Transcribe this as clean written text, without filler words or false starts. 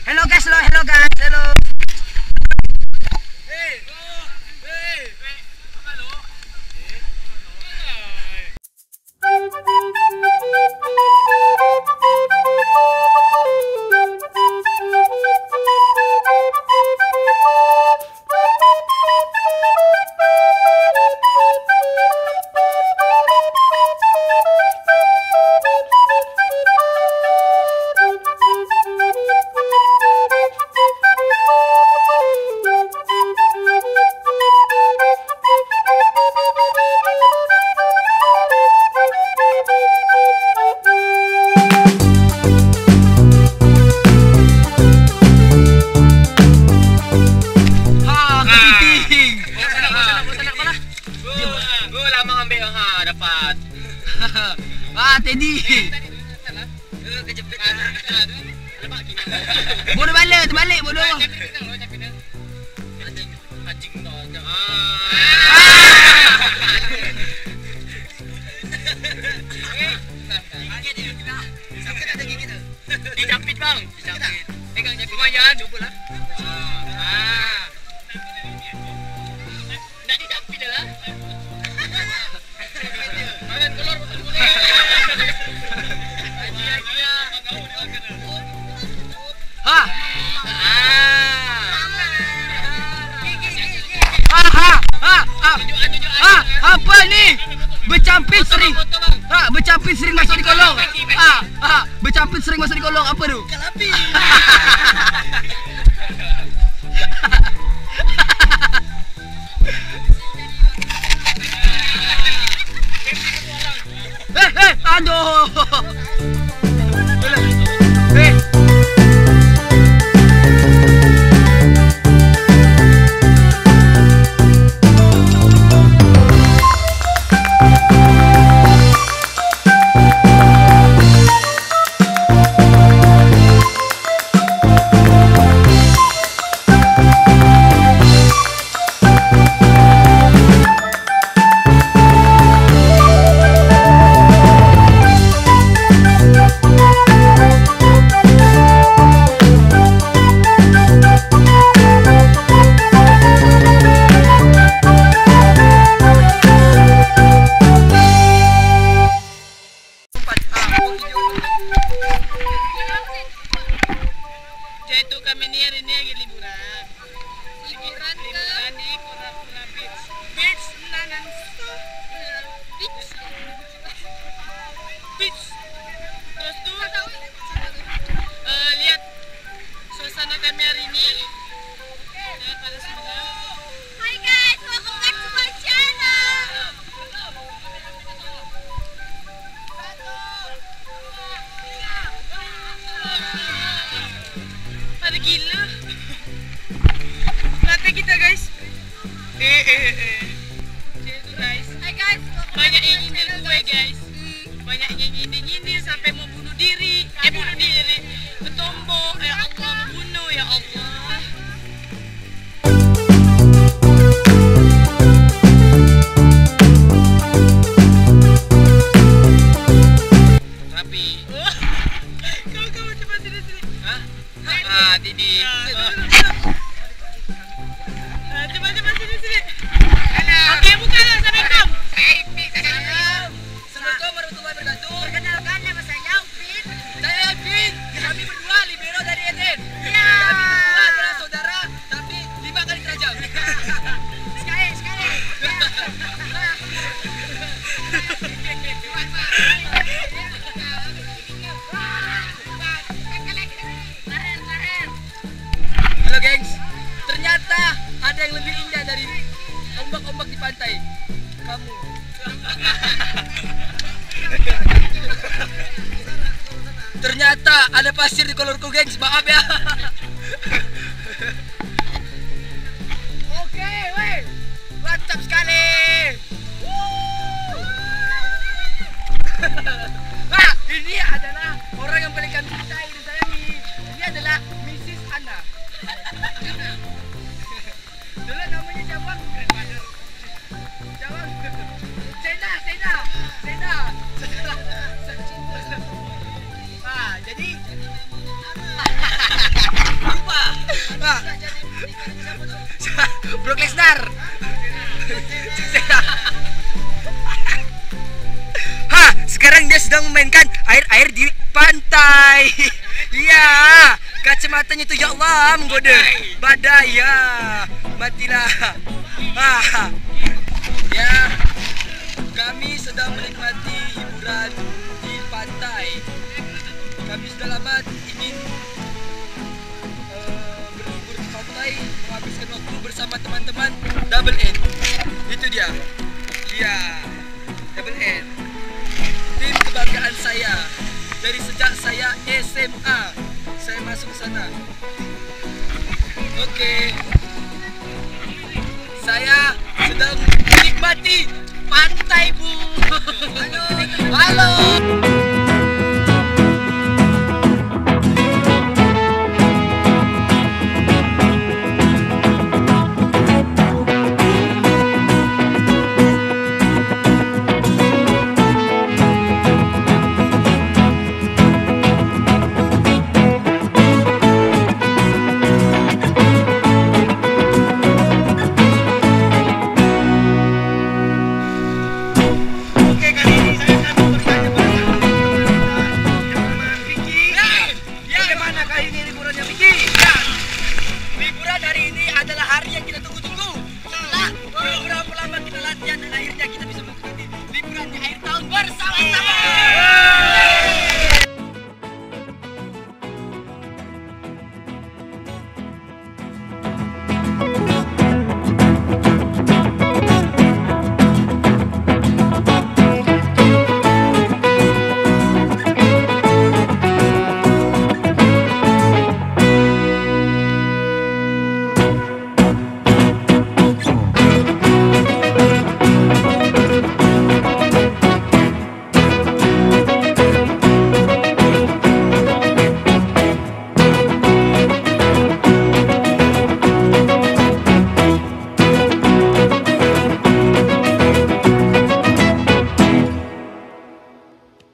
Hello guys, hello guys, hello. Teddy. Bodoh balik, terbalik bodoh. Anjing tu. Sampai tak ada gigi tu. Dijapit bang. Dijapit. Pegang japit. Lumayan, cubalah. Nak dijapit dah lah. Makan telur betul. Apa ni? Bercampit sering. Bercampit sering masuk di kolong. Bercampit sering masuk di kolong. Apa tu? Kalapi. Aduh. Jadi kami ni hari ni lagi liburan. Liburan di Kura-Kura Beach. Beach nanan beach. Beach. Terus tu lihat suasana kami hari ni. Pada semua. Hi guys, welcome back to my channel. Ada gila. Mata kita guys. Jadi guys. Hai guys. Banyak yang nyindir gue guys. Banyak yang nyindir sampai mau bunuh diri. Bunuh diri. Bertombok. Ya Allah, membunuh ya Allah. Rapi. Kau cepat sini. Hah? Didi. Cepat sini. Okey, bukalah. Assalamualaikum. Assalamualaikum warahmatullahi wabarakatuh. Perkenalkan nama saya Alvin. Saya Alvin. Kami berdua libero dari Eden. Ya. Kami berdua adalah saudara, tapi 5 kali terajam. Sekali. Halo gengs, ternyata ada yang lebih indah dari ombak-ombak di pantai. Kamu. Ternyata ada pasir di kolorku gengs, maaf ya. Oke, weh, mantap sekali. Nah, ini adalah orang yang paling kami cintai dan sayangi. Ini adalah Mrs. Anna. Dulu namanya siapa? Jawab. Sena. Jadi sedang memainkan air-air di pantai. Iya, kacamatanya itu ya Allah menggoda. Badai ya, matilah. Ya, kami sedang menikmati hiburan di pantai. Kami sudah lama ingin berlibur di pantai, menghabiskan waktu bersama teman-teman Double N. Itu dia. Iya, Double N. Tim kebanggaan saya dari sejak saya SMA. Saya masuk ke sana. Oke. Saya